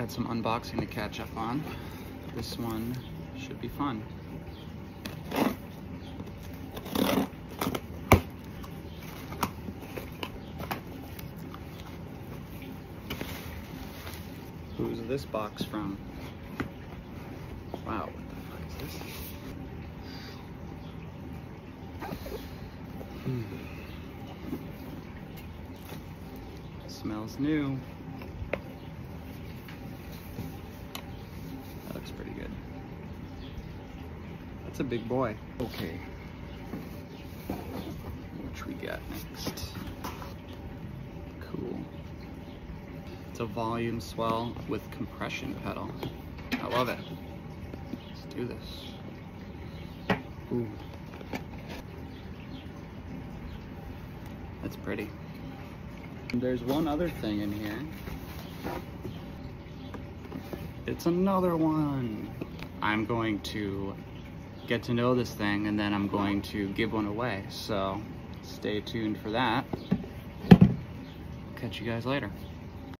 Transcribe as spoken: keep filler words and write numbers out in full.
Got some unboxing to catch up on. This one should be fun. Who's this box from? Wow, what the fuck is this? Hmm. Smells new. That looks pretty good. That's a big boy. Okay. Which we got next? Cool. It's a volume swell with compression pedal. I love it. Let's do this. Ooh. That's pretty. There's one other thing in here. It's another one. I'm going to get to know this thing and then I'm going to give one away. So stay tuned for that. Catch you guys later.